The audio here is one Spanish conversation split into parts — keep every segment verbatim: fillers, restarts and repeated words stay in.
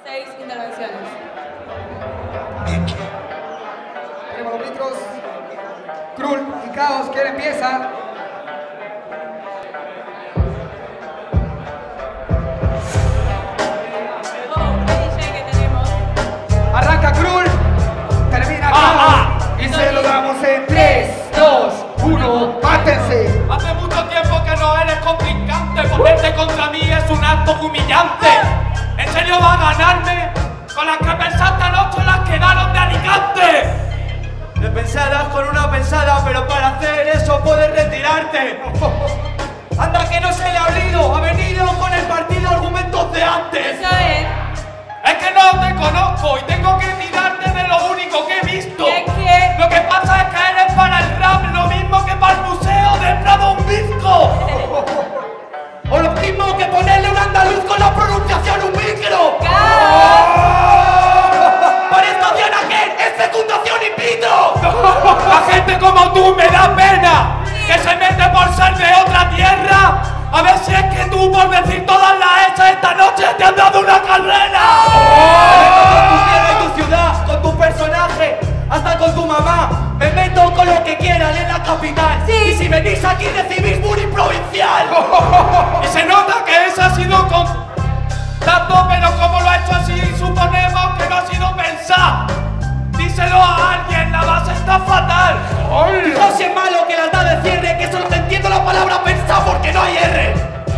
Seis intervenciones. Tenemos los litros. Krul y Caos, ¿quién empieza? Arranca Krul, termina Caos y se lo damos en tres, dos, uno, mátense. Hace mucho tiempo que no eres contrincante, ponerte contra mí es un acto humillante. ¿En serio va a ganarme? Con las que pensaste anoche las quedaron de Alicante. Te pensarás con una pensada, pero para hacer eso puedes retirarte. Anda que no se le ha olido, ha venido con el partido argumentos de antes. Eso es. Es que no te conozco y tengo que tirarte de lo único que he visto. ¿Qué, qué? Lo que pasa es que eres para el rap lo mismo que para el museo de Prado un bizco. O lo mismo que ponerle un andaluz con la pronunciación un micro. Para estación aquel es fecundación in vitro. La gente como tú me da pena, que se mete por ser de otra tierra. A ver si es que tú, por decir todas las hechas esta noche, te han dado una carrera. Con tu tierra y tu ciudad, con tu personaje, hasta con tu mamá. Me meto con lo que quieran en la capital. Sí. Y si venís aquí recibís bullying provincial. Y se nota que ese ha sido contacto, pero como lo ha hecho así, suponemos que no ha sido pensar. Díselo a alguien, la base está fatal. Fijaos si es malo que las da de cierre, que solo te entiendo la palabra pensar porque no hay R.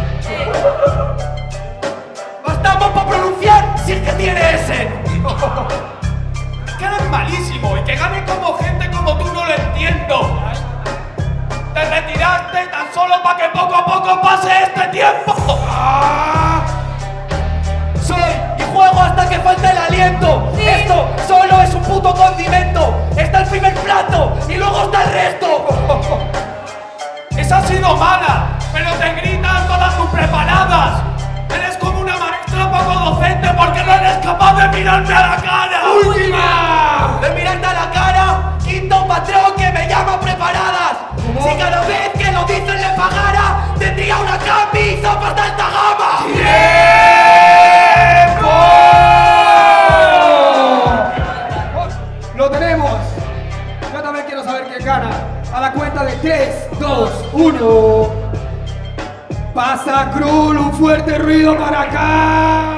Bastamos para pronunciar si es que tiene S. Que eres malísimo y que gane como gente como tú no lo entiendo. Te retiraste tan solo para que poco a poco pase este tiempo. Soy y juego hasta que falte el aliento. Sí. Esto solo es un puto condimento. Está el primer plato y luego está el resto. Esa ha sido mala, pero te gritan todas tus preparadas. Eres como una maestra poco docente porque no eres capaz de mirarme a la cara. ¡Última! De mirarte a la cara, quinto patrón que me llama preparadas. ¿Cómo? Si cada vez que lo dicen le pagara, tendría una cambi y sopas de alta gama. ¡Lo tenemos! Yo también quiero saber quién gana. A la cuenta de tres, dos, uno. Pasa Krul, un fuerte ruido para acá.